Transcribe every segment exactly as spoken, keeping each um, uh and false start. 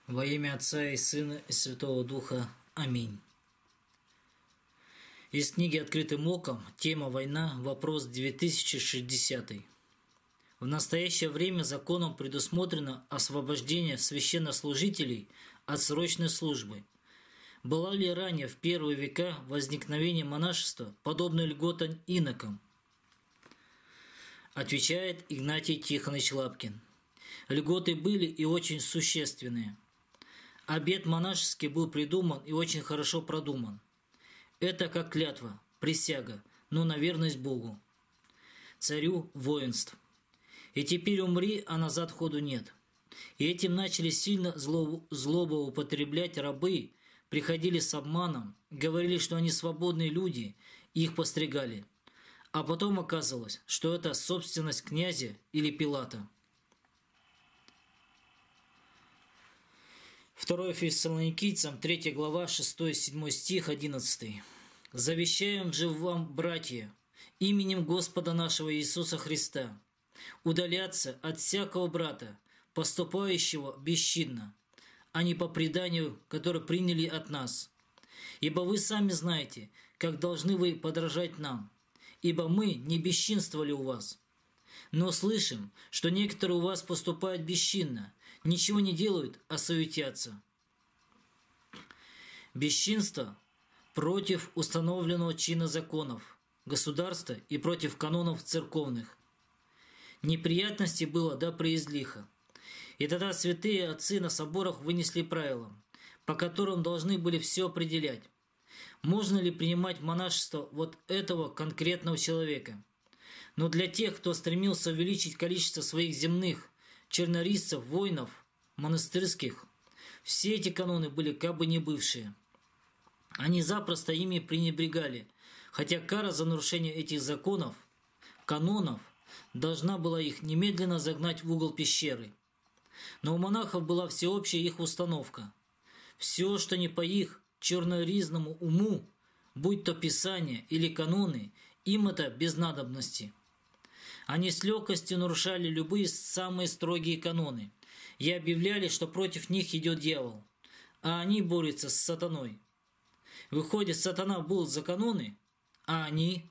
Во имя Отца и Сына и Святого Духа. Аминь. Из книги «Открытым оком», тема «Война», вопрос две тысячи шестидесятый. В настоящее время законом предусмотрено освобождение священнослужителей от срочной службы. Была ли ранее в первые века возникновения монашества подобной льгота инокам? Отвечает Игнатий Тихонович Лапкин. Льготы были и очень существенные. Обет монашеский был придуман и очень хорошо продуман. Это как клятва, присяга, но на верность Богу, царю воинств. И теперь умри, а назад ходу нет. И этим начали сильно злоупотреблять рабы, приходили с обманом, говорили, что они свободные люди, и их постригали. А потом оказывалось, что это собственность князя или Пилата. второе Фессалоникийцам, третья глава, шестой-седьмой стих, одиннадцатый. «Завещаем же вам, братья, именем Господа нашего Иисуса Христа, удаляться от всякого брата, поступающего бесчинно, а не по преданию, которое приняли от нас. Ибо вы сами знаете, как должны вы подражать нам, ибо мы не бесчинствовали у вас. Но слышим, что некоторые у вас поступают бесчинно, ничего не делают, а суетятся». Бесчинство против установленного чина законов государства и против канонов церковных. Неприятностей было до преизлиха. И тогда святые отцы на соборах вынесли правила, по которым должны были все определять. Можно ли принимать монашество вот этого конкретного человека? Но для тех, кто стремился увеличить количество своих земных, чернорисцев, воинов, монастырских, все эти каноны были как бы не бывшие. Они запросто ими пренебрегали, хотя кара за нарушение этих законов, канонов, должна была их немедленно загнать в угол пещеры. Но у монахов была всеобщая их установка. Все, что не по их чернориззному уму, будь то писание или каноны, им это без надобности. Они с легкостью нарушали любые самые строгие каноны и объявляли, что против них идет дьявол, а они борются с сатаной. Выходит, сатана был за каноны, а они...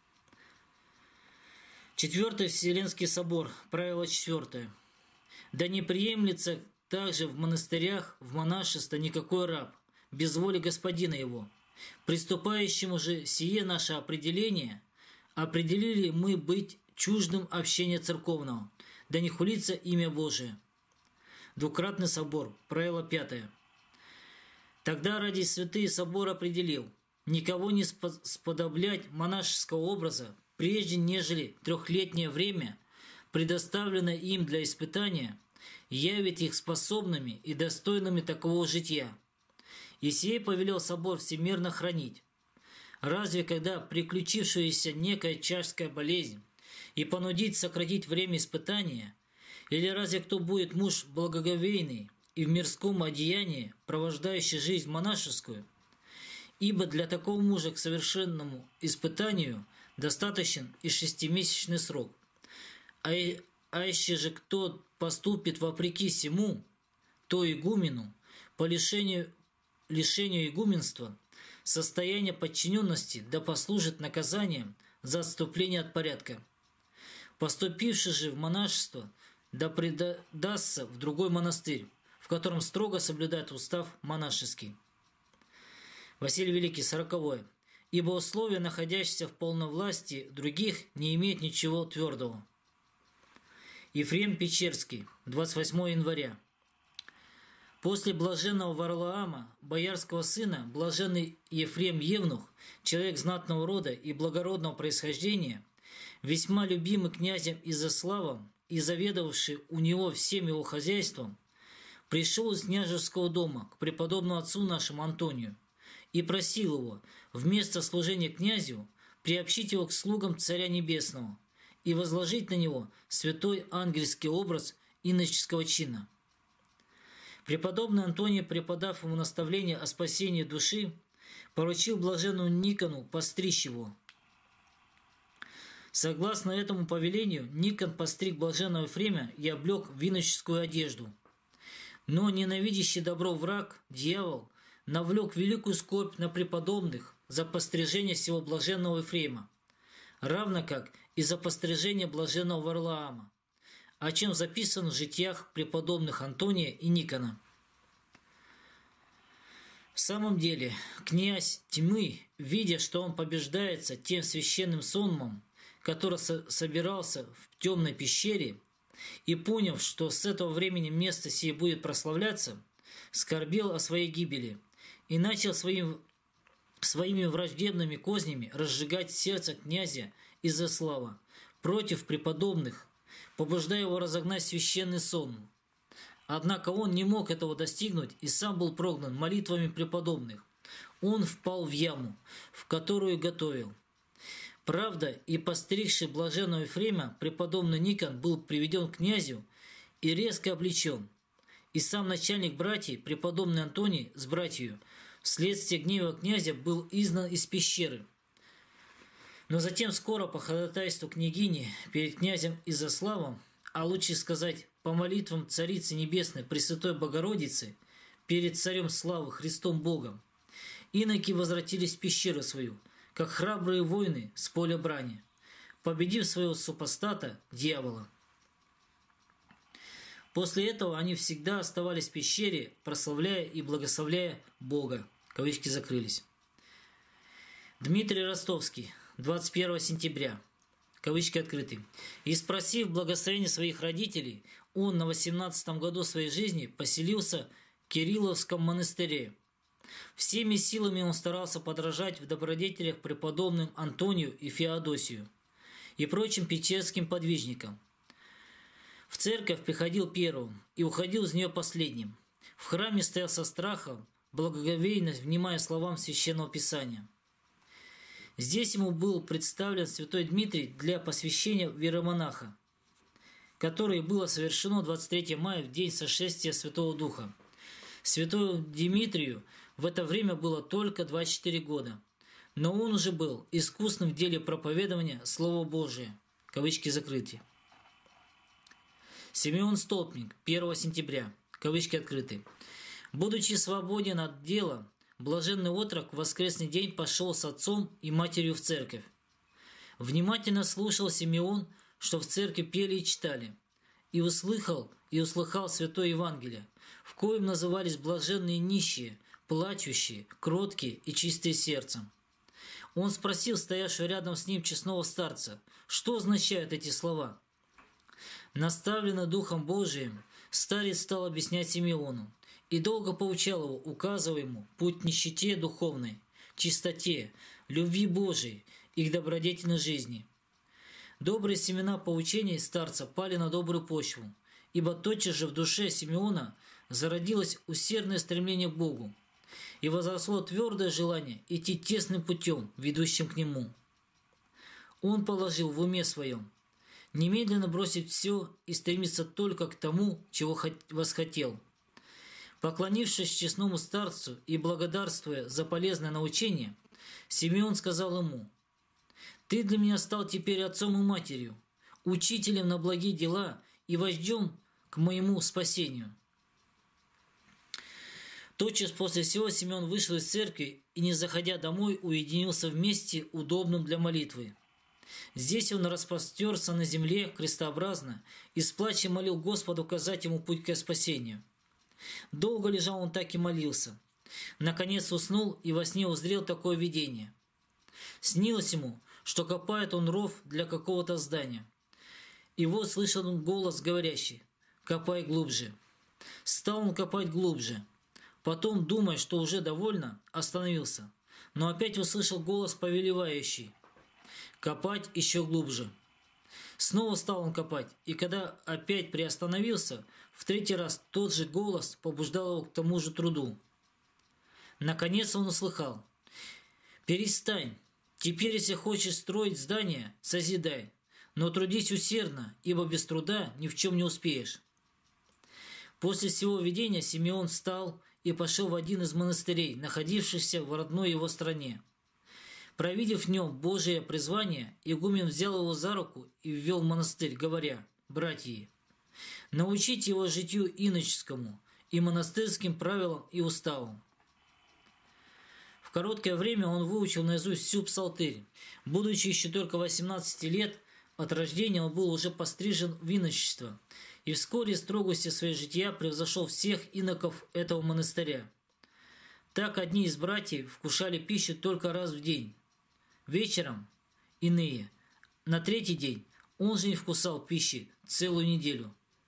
Четвертый Вселенский собор, правило четвертое. Да не приемлется также в монастырях, в монашество никакой раб, без воли господина его. Приступающему же сие наше определение определили мы быть чуждым общения церковного, да не хулится имя Божие. Двукратный собор, правило пятое. Тогда ради святый собор определил никого не сподоблять монашеского образа, прежде нежели трехлетнее время, предоставленное им для испытания, явит их способными и достойными такого жития. И сие повелел собор всемирно хранить. Разве когда приключившаяся некая чашская болезнь и понудить сократить время испытания, или разве кто будет муж благоговейный и в мирском одеянии, провождающий жизнь монашескую? Ибо для такого мужа к совершенному испытанию достаточен и шестимесячный срок. А, а еще же кто поступит вопреки сему, то игумену, по лишению, лишению игуменства, состояние подчиненности да послужит наказанием за отступление от порядка. Поступивший же в монашество да предастся в другой монастырь, в котором строго соблюдает устав монашеский. Василий Великий, сороковое. Ибо условия, находящиеся в полновластии других, не имеют ничего твердого. Ефрем Печерский, двадцать восьмое января. После блаженного Варлаама, боярского сына, блаженный Ефрем Евнух, человек знатного рода и благородного происхождения, весьма любимый князем Изяславом и заведовавший у него всем его хозяйством, пришел из княжеского дома к преподобному отцу нашему Антонию и просил его вместо служения князю приобщить его к слугам Царя Небесного и возложить на него святой ангельский образ иноческого чина. Преподобный Антоний, преподав ему наставление о спасении души, поручил блаженному Никону постричь его. Согласно этому повелению, Никон постриг блаженного Ефрема и облег в иноческую одежду. Но ненавидящий добро враг, дьявол, навлек великую скорбь на преподобных за пострижение всего блаженного Ефрема, равно как и за пострижение блаженного Варлаама, о чем записано в житиях преподобных Антония и Никона. В самом деле, князь тьмы, видя, что он побеждается тем священным сонмом, который со- собирался в темной пещере, и поняв, что с этого времени место сие будет прославляться, скорбел о своей гибели и начал своим, своими враждебными кознями разжигать сердце князя Изяслава против преподобных, побуждая его разогнать священный сон. Однако он не мог этого достигнуть и сам был прогнан молитвами преподобных. Он впал в яму, в которую готовил. Правда, и постригший блаженного Ефрема преподобный Никон был приведен к князю и резко обличен. И сам начальник братьев, преподобный Антоний с братьею, вследствие гнева князя был изгнан из пещеры. Но затем скоро по ходатайству княгини перед князем Изяславом, а лучше сказать по молитвам Царицы Небесной Пресвятой Богородицы перед Царем Славы Христом Богом, иноки возвратились в пещеру свою, как храбрые воины с поля брани, победив своего супостата дьявола. После этого они всегда оставались в пещере, прославляя и благословляя Бога. Кавычки закрылись. Дмитрий Ростовский, двадцать первого сентября. Кавычки открыты. И спросив благословения своих родителей, он на восемнадцатом году своей жизни поселился в Кирилловском монастыре. Всеми силами он старался подражать в добродетелях преподобным Антонию и Феодосию и прочим печерским подвижникам. В церковь приходил первым и уходил из нее последним. В храме стоял со страхом, благоговейно внимая словам Священного Писания. Здесь ему был представлен святой Дмитрий для посвящения в иеромонаха, которое было совершено двадцать третьего мая в день сошествия Святого Духа. Святому Дмитрию в это время было только двадцать четыре года, но он уже был искусным в деле проповедования Слова Божия. Кавычки закрыты. Симеон Столпник, первого сентября. Кавычки открыты. Будучи свободен от дела, блаженный отрок в воскресный день пошел с отцом и матерью в церковь. Внимательно слушал Симеон, что в церкви пели и читали, и услыхал, и услыхал Святое Евангелие, в коем назывались блаженные нищие, плачущие, кроткие и чистые сердцем. Он спросил стоявшего рядом с ним честного старца, что означают эти слова. Наставленный Духом Божиим, старец стал объяснять Симеону и долго поучал его, указывая ему путь к нищете духовной, чистоте, любви Божией и к добродетельной жизни. Добрые семена поучений старца пали на добрую почву, ибо тотчас же в душе Симеона зародилось усердное стремление к Богу, и возросло твердое желание идти тесным путем, ведущим к Нему. Он положил в уме своем немедленно бросить все и стремиться только к тому, чего восхотел. Поклонившись честному старцу и благодарствуя за полезное научение, Симеон сказал ему: «Ты для меня стал теперь отцом и матерью, учителем на благие дела и вождем к моему спасению». Тотчас после всего Симеон вышел из церкви и, не заходя домой, уединился в месте, удобном для молитвы. Здесь он распростерся на земле крестообразно и с плачем молил Господа указать ему путь к спасению. Долго лежал он так и молился. Наконец уснул и во сне узрел такое видение. Снилось ему, что копает он ров для какого-то здания. И вот слышал он голос говорящий: «Копай глубже». Стал он копать глубже. Потом, думая, что уже довольно, остановился, но опять услышал голос повелевающий: «Копать еще глубже». Снова стал он копать, и когда опять приостановился, в третий раз тот же голос побуждал его к тому же труду. Наконец он услыхал: «Перестань, теперь, если хочешь строить здание, созидай, но трудись усердно, ибо без труда ни в чем не успеешь». После всего видения Симеон встал и пошел в один из монастырей, находившихся в родной его стране. Провидев в нем Божие призвание, игумен взял его за руку и ввел в монастырь, говоря: «Братья, научите его житию иноческому и монастырским правилам и уставам. В короткое время он выучил наизусть всю псалтырь. Будучи еще только восемнадцати лет, от рождения он был уже пострижен в иночество, и вскоре строгостью своей жития превзошел всех иноков этого монастыря. Так одни из братьев вкушали пищу только раз в день, вечером иные. На третий день он же не вкусал пищи целую неделю.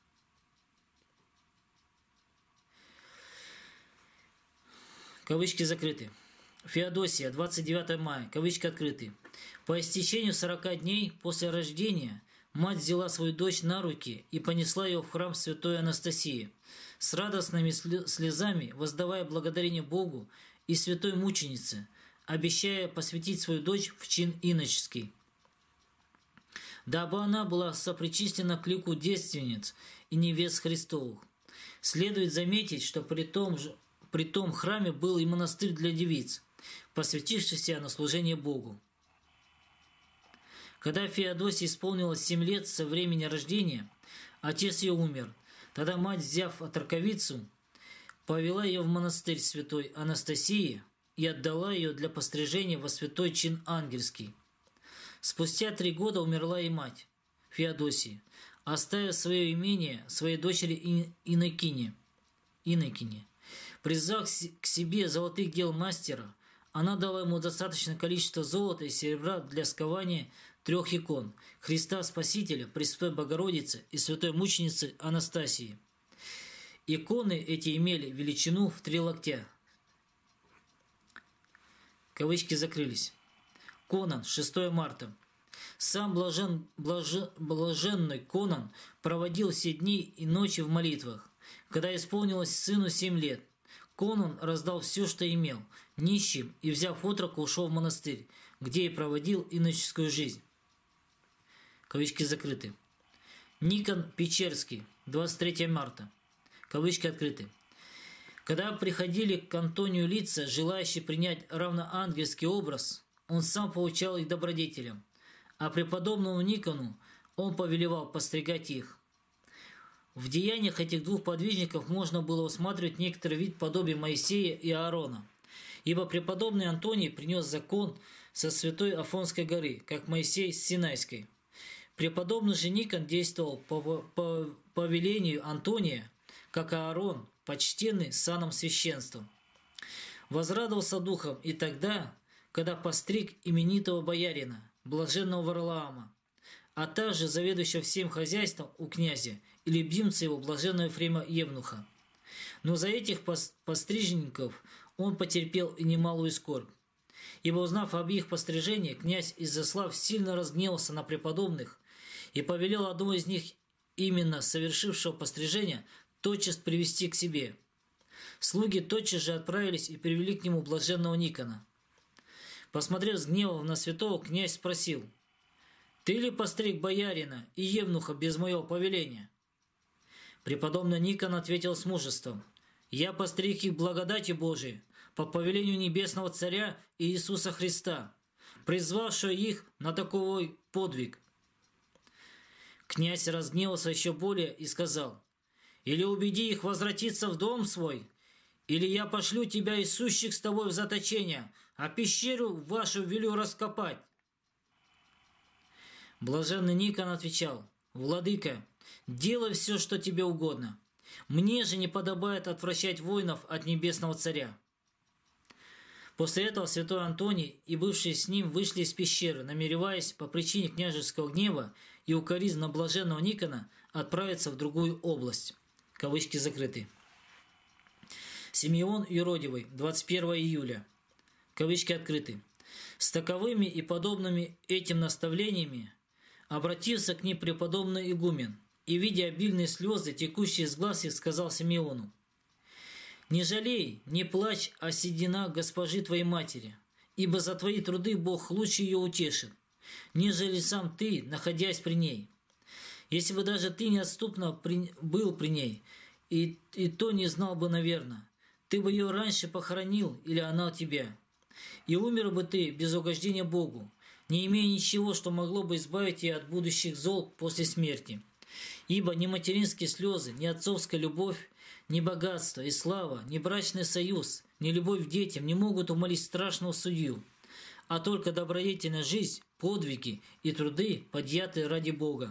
Кавычки закрыты. Феодосия, двадцать девятого мая, кавычки открыты. По истечению сорока дней после рождения мать взяла свою дочь на руки и понесла ее в храм святой Анастасии, с радостными слезами воздавая благодарение Богу и святой мученице, обещая посвятить свою дочь в чин иноческий, дабы она была сопричислена к лику девственниц и невест Христовых. Следует заметить, что при том, же, при том храме был и монастырь для девиц, посвятившийся на служение Богу. Когда Феодосии исполнилось семь лет со времени рождения, отец ее умер. Тогда мать, взяв отроковицу, повела ее в монастырь святой Анастасии и отдала ее для пострижения во святой чин ангельский. Спустя три года умерла и мать Феодосии, оставив свое имение своей дочери Инокине. Инокине. Призвав к себе золотых дел мастера, она дала ему достаточное количество золота и серебра для скования трех икон – Христа Спасителя, Пресвятой Богородицы и Святой Мученицы Анастасии. Иконы эти имели величину в три локтя. Кавычки закрылись. Конан, шестого марта. Сам блажен, блажен, блаженный Конан проводил все дни и ночи в молитвах. Когда исполнилось сыну семь лет, Конан раздал все, что имел, нищим, и, взяв отрока, ушел в монастырь, где и проводил иноческую жизнь. Кавычки закрыты. Никон Печерский, двадцать третьего марта. Кавычки открыты. Когда приходили к Антонию лица, желающие принять равноангельский образ, он сам получал их добродетелям, а преподобному Никону он повелевал постригать их. В деяниях этих двух подвижников можно было усматривать некоторый вид подобия Моисея и Аарона, ибо преподобный Антоний принес закон со святой Афонской горы, как Моисей с Синайской. Преподобный же Никон действовал по, по повелению Антония, как Аарон, почтенный саном священства. Возрадовался духом и тогда, когда постриг именитого боярина, блаженного Варлаама, а также заведующего всем хозяйством у князя и любимца его блаженного Ефрема Евнуха. Но за этих постриженников он потерпел и немалую скорбь. Ибо, узнав об их пострижении, князь Изяслав сильно разгневался на преподобных и повелел одного из них, именно совершившего пострижение, тотчас привести к себе. Слуги тотчас же отправились и привели к нему блаженного Никона. Посмотрев с гневом на святого, князь спросил: «Ты ли постриг боярина и евнуха без моего повеления?» Преподобный Никон ответил с мужеством: «Я постриг их благодатью Божией по повелению небесного царя Иисуса Христа, призвавшего их на такой подвиг». Князь разгневался еще более и сказал: «Или убеди их возвратиться в дом свой, или я пошлю тебя и сущих с тобой в заточение, а пещеру вашу велю раскопать». Блаженный Никон отвечал: «Владыка, делай все, что тебе угодно. Мне же не подобает отвращать воинов от небесного царя». После этого святой Антоний и бывшие с ним вышли из пещеры, намереваясь по причине княжеского гнева и укоризны на блаженного Никона отправиться в другую область. Кавычки закрыты. Симеон Юродивый, двадцать первого июля. Кавычки открыты. С таковыми и подобными этим наставлениями обратился к ним преподобный игумен и, видя обильные слезы, текущие из глаз их, сказал Симеону: «Не жалей, не плачь о седина госпожи твоей матери, ибо за твои труды Бог лучше ее утешит, нежели сам ты, находясь при ней. Если бы даже ты неотступно при... был при ней, и, и то не знал бы, наверное, ты бы ее раньше похоронил, или она тебя. И умер бы ты без угождения Богу, не имея ничего, что могло бы избавить ее от будущих зол после смерти. Ибо ни материнские слезы, ни отцовская любовь Ни богатство и слава, ни брачный союз, ни любовь к детям не могут умолить страшного судью, а только добродетельная жизнь, подвиги и труды, подъятые ради Бога.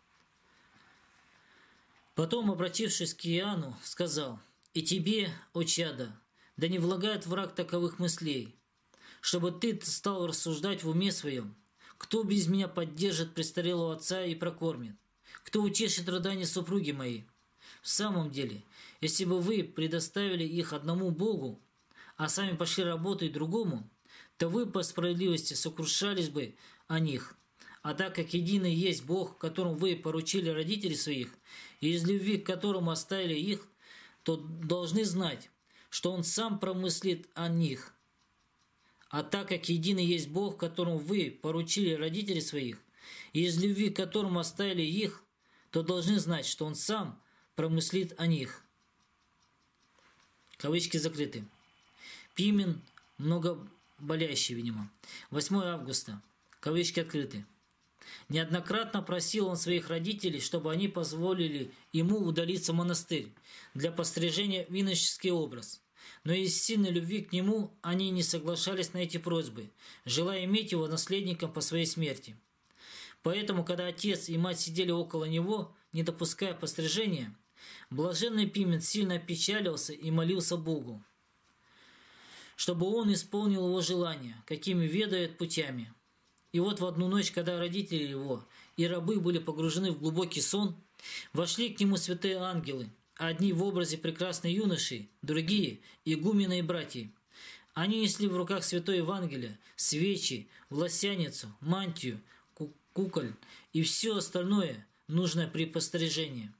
Потом, обратившись к Иоанну, сказал: «И тебе, о чадо, да не влагает враг таковых мыслей, чтобы ты стал рассуждать в уме своем, кто без меня поддержит престарелого отца и прокормит, кто утешит рыдания супруги моей. В самом деле, если бы вы предоставили их одному Богу, а сами пошли работать другому, то вы по справедливости сокрушались бы о них. А так как единый есть Бог, которому вы поручили родителей своих, и из любви к которому оставили их, то должны знать, что Он сам промыслит о них. А так как единый есть Бог, которому вы поручили родителей своих, и из любви к которому оставили их, то должны знать, что Он сам промыслит о них». Кавычки закрыты. Пимен много болящий, видимо. восьмое августа. Кавычки открыты. Неоднократно просил он своих родителей, чтобы они позволили ему удалиться в монастырь для пострижения в иноческий образ. Но из сильной любви к нему они не соглашались на эти просьбы, желая иметь его наследником по своей смерти. Поэтому, когда отец и мать сидели около него, не допуская пострижения, блаженный Пимен сильно опечалился и молился Богу, чтобы он исполнил его желания, какими ведает путями. И вот в одну ночь, когда родители его и рабы были погружены в глубокий сон, вошли к нему святые ангелы, одни в образе прекрасной юноши, другие – игумены и братья. Они несли в руках святое Евангелие, свечи, власяницу, мантию, куколь и все остальное, нужное при пострижении.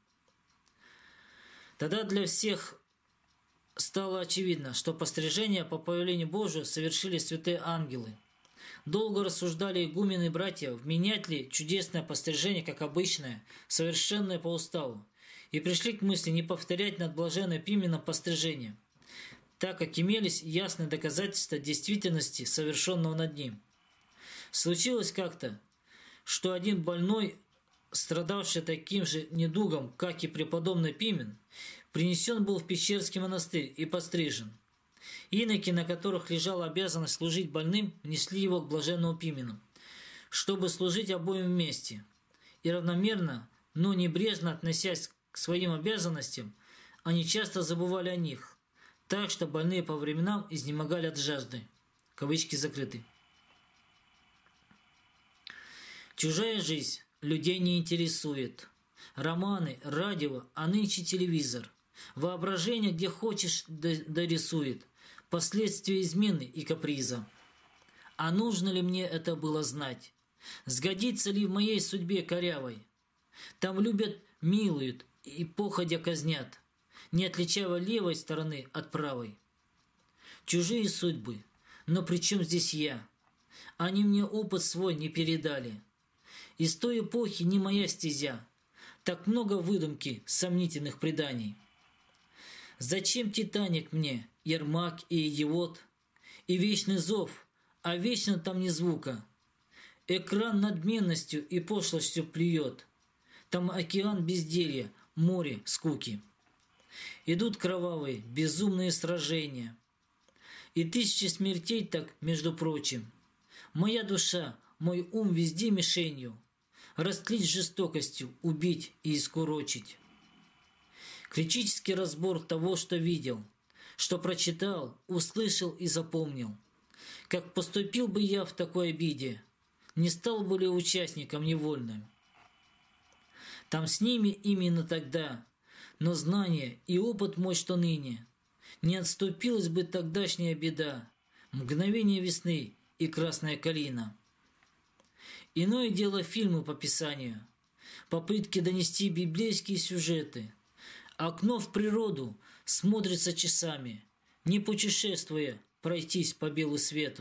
Тогда для всех стало очевидно, что пострижение по повелению Божию совершили святые ангелы. Долго рассуждали игумены и братья, вменять ли чудесное пострижение, как обычное, совершенное по уставу, и пришли к мысли не повторять над блаженным Пименом пострижение, так как имелись ясные доказательства действительности совершенного над ним. Случилось как-то, что один больной, страдавший таким же недугом, как и преподобный Пимен, принесен был в Пещерский монастырь и пострижен. Иноки, на которых лежала обязанность служить больным, внесли его к блаженному Пимену, чтобы служить обоим вместе. И равномерно, но небрежно относясь к своим обязанностям, они часто забывали о них, так что больные по временам изнемогали от жажды. Кавычки закрыты. Чужая жизнь людей не интересует. Романы, радио, а нынче телевизор. Воображение, где хочешь, дорисует. Последствия измены и каприза. А нужно ли мне это было знать? Сгодится ли в моей судьбе корявой? Там любят, милуют и походя казнят, не отличая левой стороны от правой. Чужие судьбы, но при чем здесь я? Они мне опыт свой не передали. Из той эпохи не моя стезя. Так много выдумки, сомнительных преданий. Зачем Титаник мне, Ермак и Идиот, и вечный зов, а вечно там ни звука? Экран надменностью и пошлостью плюет. Там океан безделья, море скуки. Идут кровавые, безумные сражения. И тысячи смертей так, между прочим. Моя душа, мой ум везде мишенью. Растлить жестокостью, убить и искурочить. Критический разбор того, что видел, что прочитал, услышал и запомнил. Как поступил бы я в такой обиде, не стал бы ли участником невольным? Там с ними именно тогда, но знание и опыт мой, что ныне, не отступилась бы тогдашняя беда, мгновение весны и красная калина. Иное дело фильмы по писанию, попытки донести библейские сюжеты. Окно в природу смотрится часами, не путешествуя, пройтись по белу свету.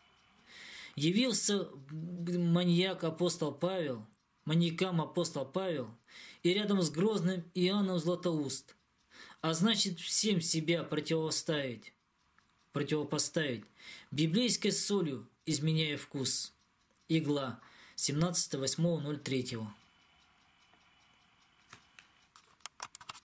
Явился маньяк апостол Павел, маньякам апостол Павел, и рядом с грозным Иоанном Златоуст, а значит всем себя противоставить, противопоставить, библейской солью изменяя вкус. Игла, семнадцатое восьмое ноль третьего.